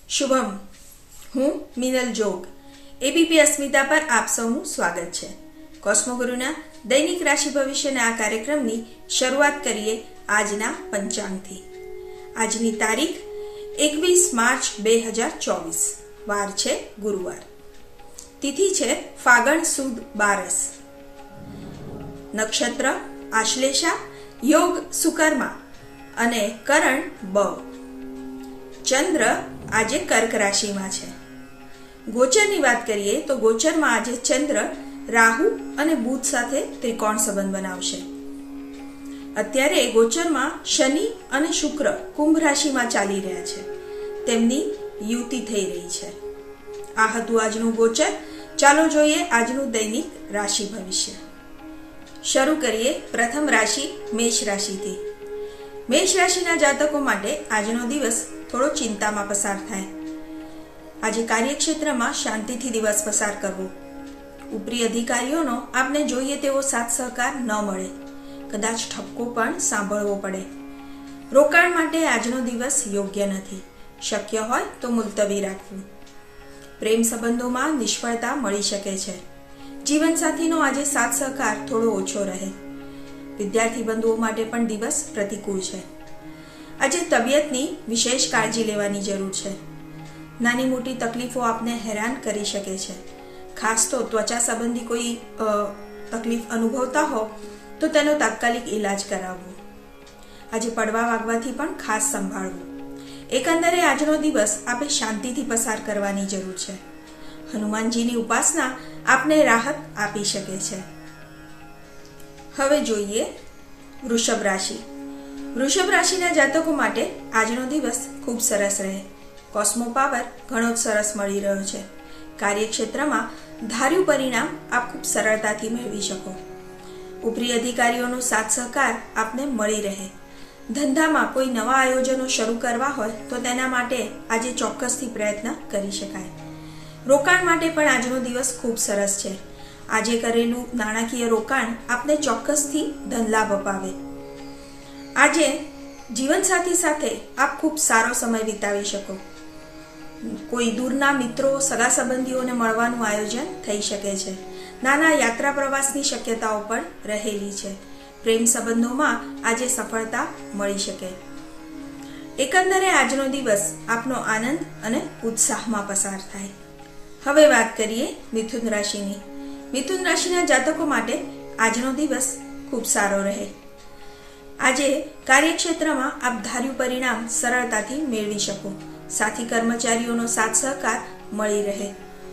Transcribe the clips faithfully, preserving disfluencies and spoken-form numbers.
શુભમ, હું મિનલ જોગ. એબીપી અસ્મિતા પર આપ સૌનું સ્વાગત છે. કોસ્મોગુરુના દૈનિક રાશિ ભવિષ્યના આ કાર્યક્રમની શરૂઆત કરીએ આજના પંચાંગથી. આજની તારીખ એકવીસ માર્ચ બે હજાર ચોવીસ. વાર છે ગુરુવાર. તિથિ છે ફાગણ સુદ બારસ. નક્ષત્ર આશ્લેષા, યોગ સુકર્મા અને કરણ બ. ચંદ્ર આજે કર્ક રાશિમાં છે. ગોચરની વાત કરીએ તો ગોચરમાં આજે ચંદ્ર રાહુ અને બુધ સાથે ત્રિકોણ સંબંધ બનાવશે. અત્યારે ગોચરમાં શનિ અને શુક્ર કુંભ રાશિમાં ચાલી રહ્યા છે. તેમની યુતિ થઈ રહી છે. આ હતું આજનું ગોચર. ચાલો જોઈએ આજનું દૈનિક રાશિ ભવિષ્ય. શરૂ કરીએ પ્રથમ રાશિ મેષ રાશિથી. મેષ રાશિના જાતકો માટે આજનો દિવસ થોડો ચિંતામાં પસાર થાય. આજે કાર્યક્ષેત્રમાં શાંતિથી દિવસ પસાર કરવો. ઉપરી અધિકારીઓનો આપને જોઈએ તેવો સાથ સહકાર ન મળે. કદાચ ઠપકો પણ સાંભળવો પડે. રોકાણ માટે આજનો દિવસ યોગ્ય નથી. શક્ય હોય તો મુલતવી રાખવું. પ્રેમ સંબંધોમાં નિષ્ફળતા મળી શકે છે. જીવનસાથીનો આજે સાથ સહકાર થોડો ઓછો રહે. વિદ્યાર્થી બંધુઓ માટે પણ દિવસ પ્રતિકૂળ છે. આજે તબિયતની વિશેષ કાળજી લેવાની જરૂર છે. નાની મોટી તકલીફો આપને હેરાન કરી શકે છે. ખાસ તો ત્વચા સંબંધી કોઈ તકલીફ અનુભવતા હો તો તેનો તાત્કાલિક ઈલાજ કરાવવો. આજે પડવા વાગવાથી પણ ખાસ સંભાળવું. એકંદરે આજનો દિવસ આપણે શાંતિથી પસાર કરવાની જરૂર છે. હનુમાનજીની ઉપાસના આપને રાહત આપી શકે છે. હવે જોઈએ વૃષભ રાશિ. વૃષભ રાશિના જાતકો માટે આજનો દિવસ ખૂબ સરસ રહે. કોસ્મો પાવર ઘણો જ સરસ મળી રહ્યો છે. કાર્યક્ષેત્રમાં ધાર્યું પરિણામ આપ ખૂબ સરળતાથી મેળવી શકો. ઉપરી અધિકારીઓનો સાથ સહકાર આપને મળી રહે. ધંધામાં કોઈ નવા આયોજનો શરૂ કરવા હોય તો તેના માટે આજે ચોક્કસથી પ્રયત્ન કરી શકાય. રોકાણ માટે પણ આજનો દિવસ ખૂબ સરસ છે. આજે કરેલું નાણાકીય રોકાણ આપને ચોક્કસથી ધનલાભ અપાવે. આજે જીવનસાથી સાથે આપ ખૂબ સારો સમય વિતાવી શકો. કોઈ દૂરના મિત્રો સગા સંબંધીઓને મળવાનું આયોજન થઈ શકે છે. નાના યાત્રા પ્રવાસની શક્યતાઓ પણ રહેલી છે. પ્રેમ સંબંધોમાં આજે સફળતા મળી શકે. એકંદરે આજનો દિવસ આપનો આનંદ અને ઉત્સાહમાં પસાર થાય. હવે વાત કરીએ મિથુન રાશિની. મિથુન રાશિના જાતકો માટે આજનો દિવસ ખૂબ સારો રહે. આજે કાર્યક્ષેત્રમાં આપ ધાર્યું પરિણામ સરળતાથી મેળવી શકો. સાથી કર્મચારીઓનો સાથ સહકાર મળી રહે.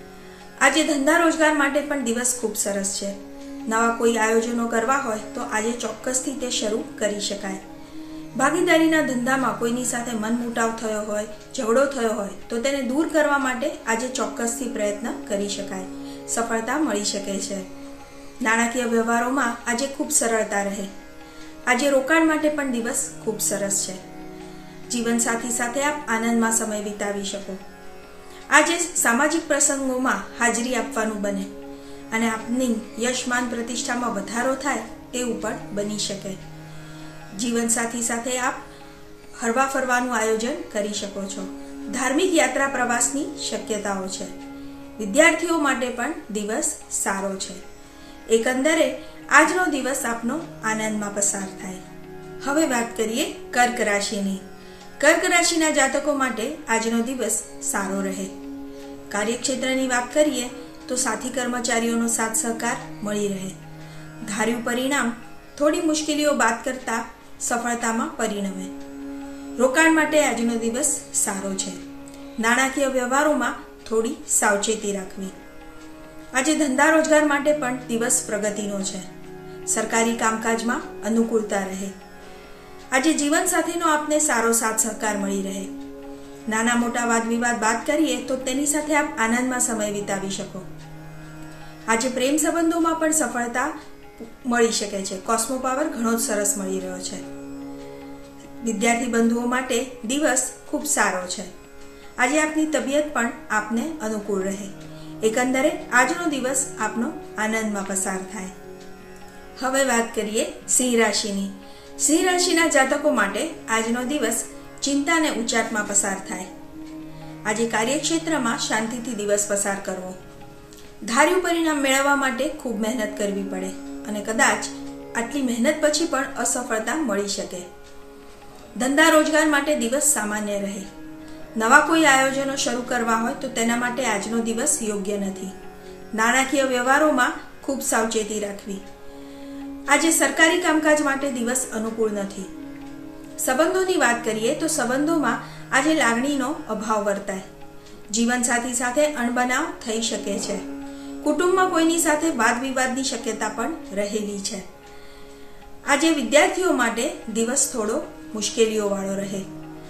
આજે ધંધા રોજગાર માટે પણ દિવસ ખૂબ સરસ છે. નવા કોઈ આયોજનો કરવા હોય તો આજે ચોક્કસથી તે શરૂ કરી શકાય. ભાગીદારીના ધંધામાં કોઈની સાથે મનમુટાવ થયો હોય, ઝઘડો થયો હોય તો તેને દૂર કરવા માટે આજે ચોક્કસથી પ્રયત્ન કરી શકાય. સફળતા મળી શકે છે. નાણાકીય વ્યવહારોમાં આજે ખૂબ સરળતા રહે. આજે રોકાણ માટે પણ દિવસ ખૂબ સરસ છે. જીવનસાથી સાથે આપ આનંદમાં સમય વિતાવી શકો. આજે સામાજિક પ્રસંગોમાં હાજરી આપવાનું બને અને આપની યશમાન પ્રતિષ્ઠામાં વધારો થાય તેવું પણ બની શકે. જીવનસાથી સાથે આપ હરવા ફરવાનું આયોજન કરી શકો છો. ધાર્મિક યાત્રા પ્રવાસની શક્યતાઓ છે. વિદ્યાર્થીઓ માટે પણ દિવસ સારો છે. એકંદરે આજનો દિવસ આપનો આનંદમાં પસાર થાય. હવે વાત કરીએ કર્ક રાશિની. કર્ક રાશિના જાતકો માટે આજનો દિવસ સારો રહે. કાર્યક્ષેત્રની વાત કરીએ તો સાથી કર્મચારીઓનો સાથ સહકાર મળી રહે. ધાર્યું પરિણામ થોડી મુશ્કેલીઓ બાદ કરતા સફળતામાં પરિણમે. રોકાણ માટે આજનો દિવસ સારો છે. નાણાકીય વ્યવહારોમાં થોડી સાવચેતી રાખવી. આજે ધંધા રોજગાર માટે પણ દિવસ પ્રગતિનો છે. સરકારી કામકાજમાં અનુકૂળતા રહે. આજે જીવનસાથીનો આપને સારો સાથ સહકાર મળી રહે. નાના મોટા વાદ વિવાદ બાદ કરીએ તો તેની સાથે આપ આનંદમાં સમય વિતાવી શકો. આજે પ્રેમ સંબંધોમાં પણ સફળતા મળી શકે છે. કોસ્મો પાવર ઘણો જ સરસ મળી રહ્યો છે. વિદ્યાર્થી બંધુઓ માટે દિવસ ખૂબ સારો છે. આજે આપની તબિયત પણ આપને અનુકૂળ રહે. એકંદરે આજનો દિવસ આપનો આનંદમાં પસાર થાય. હવે વાત કરીએ સિંહ રાશિની. સિંહ રાશિના જાતકો માટે આજનો દિવસ ચિંતા અને ઉચાટમાં પસાર થાય. આજે કાર્યક્ષેત્રમાં શાંતિથી દિવસ પસાર કરવો. ધાર્યું પરિણામ મેળવવા માટે ખૂબ મહેનત કરવી પડે અને કદાચ આટલી મહેનત પછી પણ અસફળતા મળી શકે. ધંધા રોજગાર માટે દિવસ સામાન્ય રહે. નવા કોઈ આયોજનો શરૂ કરવા હોય તો તેના માટે આજનો દિવસ યોગ્ય નથી. નાણાકીય વ્યવહારોમાં ખૂબ સાવચેતી રાખવી. આજે સરકારી કામકાજ માટે દિવસ અનુકૂળ નથી. સંબંધોની વાત કરીએ તો સંબંધોમાં આજે લાગણીનો અભાવ વર્તાય. જીવનસાથી સાથે અણબનાવ થઈ શકે છે. કુટુંબમાં કોઈની સાથે વાદ વિવાદની શક્યતા પણ રહેલી છે. આજે વિદ્યાર્થીઓ માટે દિવસ થોડો મુશ્કેલીઓવાળો રહે.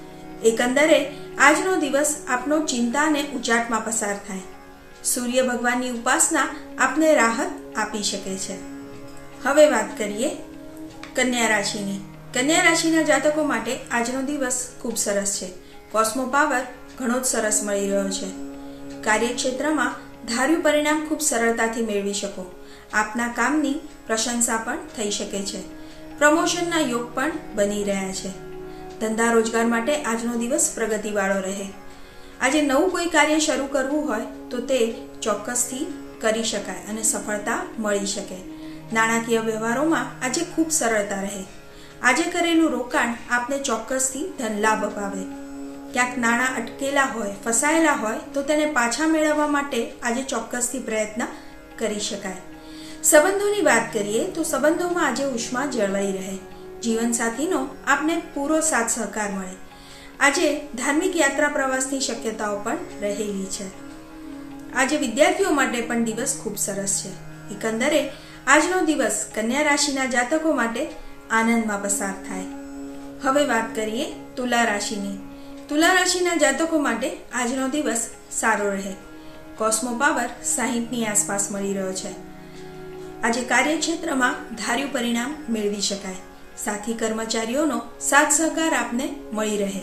એકંદરે આજનો દિવસ આપનો ચિંતા અને ઉચાટમાં પસાર થાય. સૂર્ય ભગવાનની ઉપાસના આપને રાહત આપી શકે છે. હવે વાત કરીએ કન્યા રાશિની. કન્યા રાશિના જાતકો માટે આજનો દિવસ ખૂબ સરસ છે. કોસ્મો પાવર ઘણો જ સરસ મળી રહ્યો છે. કાર્યક્ષેત્રમાં ધાર્યું પરિણામ ખૂબ સરળતાથી મેળવી શકો. આપના કામની પ્રશંસા પણ થઈ શકે છે. પ્રમોશનના યોગ પણ બની રહ્યા છે. ધંધા રોજગાર માટે આજનો દિવસ પ્રગતિવાળો રહે. આજે નવું કોઈ કાર્ય શરૂ કરવું હોય તો તે ચોક્કસથી કરી શકાય અને સફળતા મળી શકે. નાણાકીય વ્યવહારોમાં આજે ખૂબ સરળતા રહે. આજે કરેલું રોકાણ આપને ચોક્કસથી ધન લાભ અપાવે. ક્યાંક નાણાં અટકેલા હોય, ફસાયેલા હોય તો તેને પાછા મેળવવા માટે આજે ચોક્કસથી પ્રયત્ન કરી શકાય. સંબંધોની વાત કરીએ તો સંબંધોમાં આજે ઉષ્મા જળવાઈ રહે. જીવનસાથીનો આપને પૂરો સાથ સહકાર મળે. આજે ધાર્મિક યાત્રા પ્રવાસની શક્યતાઓ પણ રહેલી છે. આજે વિદ્યાર્થીઓ માટે પણ દિવસ ખૂબ સરસ છે. એકંદરે આજનો દિવસ કન્યા રાશિના જાતકો માટે આનંદમાં પસાર થાય. હવે વાત કરીએ તુલા રાશિની. તુલા રાશિના જાતકો માટે આજનો દિવસ સારો રહે. કોસ્મો પાવર સાહીઠની આસપાસ મળી રહ્યો છે. આજે કાર્યક્ષેત્રમાં ધાર્યું પરિણામ મેળવી શકાય. સાથી કર્મચારીઓનો સાથ સહકાર આપને મળી રહે.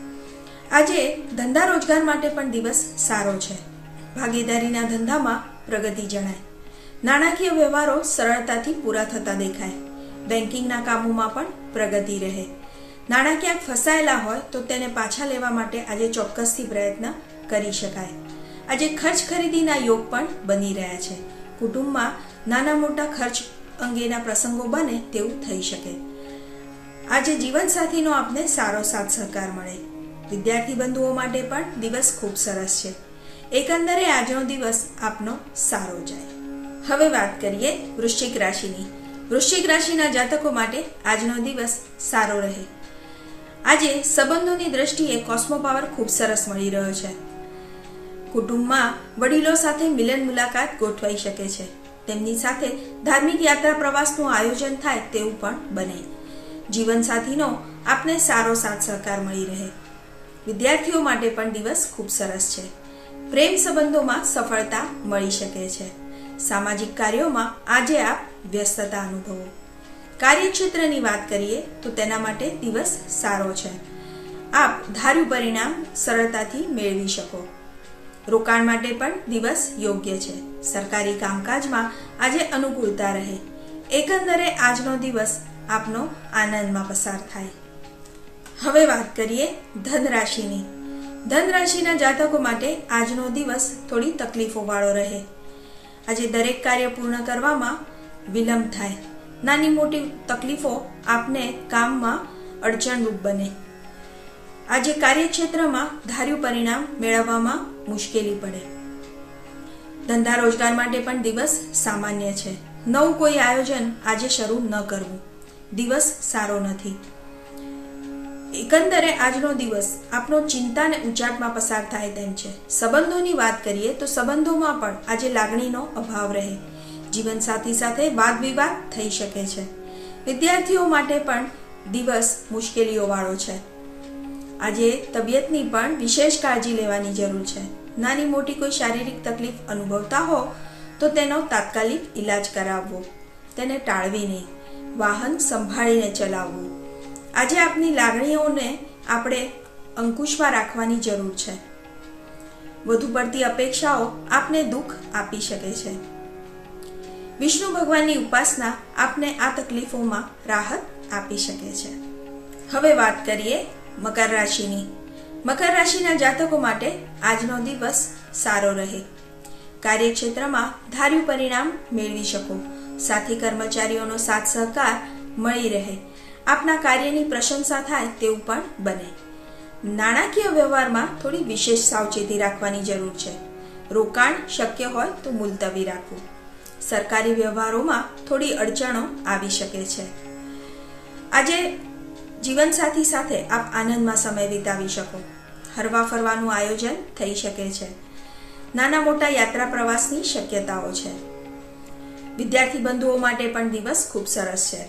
આજે ધંધા રોજગાર માટે પણ દિવસ સારો છે. ભાગીદારીના ધંધામાં પ્રગતિ જણાય. નાણાકીય વ્યવહારો સરળતાથી પૂરા થતા દેખાય. બેન્કિંગના કામોમાં પણ પ્રગતિ રહે. નાણાં ક્યાંક ફસાયેલા હોય તો તેને પાછા લેવા માટે આજે ચોક્કસથી પ્રયત્ન કરી શકાય. આજે ખર્ચ ખરીદીના યોગ પણ બની રહ્યા છે. કુટુંબમાં નાના મોટા ખર્ચ અંગેના પ્રસંગો બને તેવું થઈ શકે. આજે જીવનસાથીનો આપને સારો સાથ સહકાર મળે. વિદ્યાર્થી બંધુઓ માટે પણ દિવસ ખૂબ સરસ છે. એકંદરે આજનો દિવસ આપનો સારો જાય. હવે વાત કરીએ વૃશ્ચિક રાશિની. વૃશ્ચિક રાશિના જાતકો માટે આજનો દિવસ સારો રહે. આજે સંબંધોની દ્રષ્ટિએ કોસ્મો પાવર ખૂબ સરસ મળી રહ્યો છે. કુટુંબમાં વડીલો સાથે મિલન મુલાકાત ગોઠવાઈ શકે છે. તેમની સાથે ધાર્મિક યાત્રા પ્રવાસનું આયોજન થાય તેવું પણ બને. જીવનસાથીનો આપને સારો સાથ સહકાર મળી રહે. વિદ્યાર્થીઓ માટે પણ દિવસ ખૂબ સરસ છે. પ્રેમ સંબંધોમાં સફળતા મળી શકે છે. સામાજિક કાર્યોમાં આજે આપ વ્યસ્તતા અનુભવો. કાર્યક્ષેત્રની વાત કરીએ તો તેના માટે દિવસ સારો છે. આપ ધાર્યું પરિણામ સરળતાથી મેળવી શકો. રોકાણ માટે પણ દિવસ યોગ્ય છે. સરકારી કામકાજમાં આજે અનુકૂળતા રહે. એકંદરે આજનો દિવસ આપનો આનંદમાં પસાર થાય. હવે વાત કરીએ ધન રાશિની. ધન રાશિના જાતકો માટે આજનો દિવસ થોડી તકલીફો વાળો રહે. આજે દરેક કાર્ય પૂર્ણ કરવામાં વિલંબ થાય. નાની મોટી તકલીફો આપને કામમાં અડચણરૂપ બને. આજે કાર્યક્ષેત્રમાં ધાર્યું પરિણામ મેળવવામાં મુશ્કેલી પડે. ધંધા રોજગાર માટે પણ દિવસ સામાન્ય છે. નવું કોઈ આયોજન આજે શરૂ ન કરવું. દિવસ સારો નથી. એકંદરે આજનો દિવસ આપનો ચિંતા અને ઉચાટમાં પસાર થાય તેમ છે. સંબંધોની વાત કરીએ તો સંબંધોમાં પણ આજે લાગણીનો અભાવ રહે. જીવનસાથી સાથે વાદ વિવાદ થઈ શકે છે. વિદ્યાર્થીઓ માટે પણ દિવસ મુશ્કેલીઓ વાળો છે. આજે તબિયતની પણ વિશેષ કાળજી લેવાની જરૂર છે. નાની મોટી કોઈ શારીરિક તકલીફ અનુભવતા હો તો તેનો તાત્કાલિક ઈલાજ કરાવવો. તેને ટાળવી નહીં. વાહન સંભાળીને ચલાવવું. આજે આપની લાગણીઓને આપણે અંકુશમાં રાખવાની જરૂર છે. વધુ પડતી અપેક્ષાઓ આપને દુઃખ આપી શકે છે. વિષ્ણુ ભગવાનની ઉપાસના આપને આ તકલીફોમાં રાહત આપી શકે છે. હવે વાત કરીએ મકર રાશિની. મકર રાશિના જાતકો માટે આજનો દિવસ સારો રહે. કાર્યક્ષેત્રમાં ધાર્યું પરિણામ મેળવી શકો. સાથી કર્મચારીઓનો સાથ સહકાર મળી રહે. આપના કાર્યની પ્રશંસા થાય તેવું પણ બને. નાણાકીય વ્યવહારમાં થોડી વિશેષ સાવચેતી રાખવાની જરૂર છે. રોકાણ શક્ય હોય તો મુલતવી રાખવું. સરકારી વ્યવહારોમાં થોડી અડચણો આવી શકે છે. આજે જીવનસાથી સાથે આપ આનંદમાં સમય વિતાવી શકો. હરવા ફરવાનું આયોજન થઈ શકે છે. નાના મોટા યાત્રા પ્રવાસની શક્યતાઓ છે. વિદ્યાર્થી બંધુઓ માટે પણ દિવસ ખૂબ સરસ છે.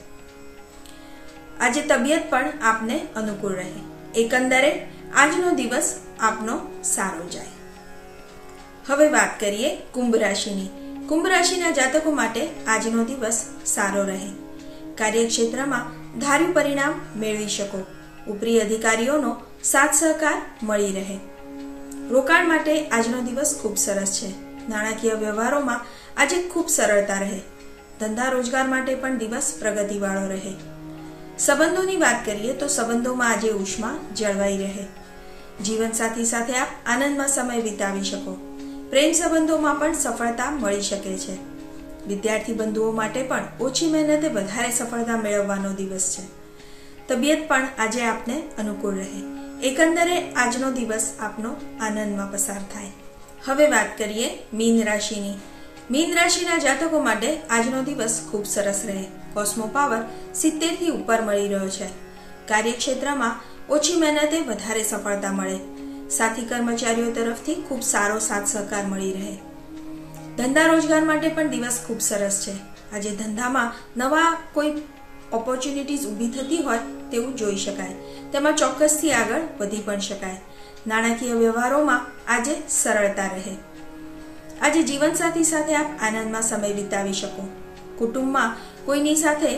આજે તબિયત પણ આપને અનુકૂળ રહે. એકંદરે આજનો દિવસ આપનો સારો જાય. હવે વાત કરીએ કુંભ રાશિની. કુંભ રાશિના જાતકો માટે આજનો દિવસ સારો રહે. કાર્યક્ષેત્રમાં ધાર્યું પરિણામ મેળવી શકો. ઉપરી અધિકારીઓનો સાથ સહકાર મળી રહે. રોકાણ માટે આજનો દિવસ ખૂબ સરસ છે. નાણાકીય વ્યવહારોમાં આજે ખૂબ સરળતા રહે. ધંધા રોજગાર માટે પણ દિવસ પ્રગતિવાળો રહે. સંબંધોની વાત કરીએ તો સંબંધોમાં આજે ઉષ્મા જળવાઈ રહે. જીવનસાથી સાથે આપ આનંદમાં સમય વિતાવી શકો. પ્રેમ સંબંધોમાં પણ સફળતા મળી શકે છે. વિદ્યાર્થી બંધુઓ માટે પણ ઓછી મહેનતે વધારે સફળતા મેળવવાનો દિવસ છે. તબિયત પણ આજે આપને અનુકૂળ રહે. એકંદરે આજનો દિવસ આપનો આનંદમાં પસાર થાય. હવે વાત કરીએ મીન રાશિની. મીન રાશિના જાતકો માટે આજનો દિવસ ખૂબ સરસ રહે. કોસ્મો પાવર સિત્તેર થી ઉપર મળી રહ્યો છે. કાર્યક્ષેત્રમાં ઓછી મહેનતે વધારે સફળતા મળે. સાથી કર્મચારીઓ તરફથી ખૂબ સારો સાથ સહકાર મળી રહે. ધંધા રોજગાર માટે પણ દિવસ ખૂબ સરસ છે. આજે ધંધામાં નવા કોઈ ઓપોર્ચ્યુનિટીઝ ઊભી થતી હોય તેવું જોઈ શકાય. તેમાં ચોક્કસથી આગળ વધી પણ શકાય. નાણાકીય વ્યવહારોમાં આજે સરળતા રહે. આજે જીવનસાથી સાથે આપ આનંદમાં સમય વિતાવી શકો. કુટુંબમાં કોઈની સાથે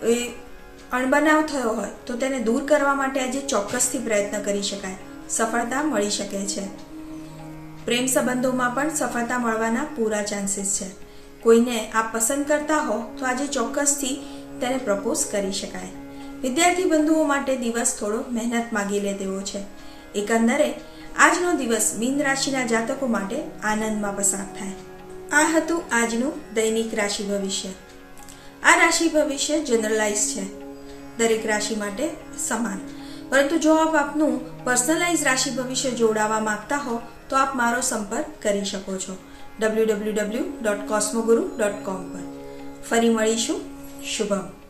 અણબનાવ થયો હોય તો તેને દૂર કરવા માટે આજે ચોક્કસથી પ્રયત્ન કરી શકાય. સફળતા મળી શકે છે. પ્રેમ સંબંધોમાં પણ સફળતા મળવાના પૂરા ચાન્સીસ છે. કોઈને આપ પસંદ કરતા હો તો આજે ચોક્કસથી તેને પ્રપોઝ કરી શકાય. વિદ્યાર્થી બંધુઓ માટે દિવસ થોડો મહેનત માગી લે તેવો છે. એકંદરે આજનો દિવસ મીન રાશિના જાતકો માટે આનંદમાં પસાર થાય. આ હતું આજનું દૈનિક રાશિ ભવિષ્ય. આ રાશિ ભવિષ્ય જનરલાઇઝ છે, દરેક રાશિ માટે સમાન. પરંતુ જો આપ આપનું પર્સનલાઇઝ રાશિ ભવિષ્ય જોડાવા માંગતા હો તો આપ મારો સંપર્ક કરી શકો છો W W W dot Cosmoguru dot com પર. ફરી મળીશું. શુભમ.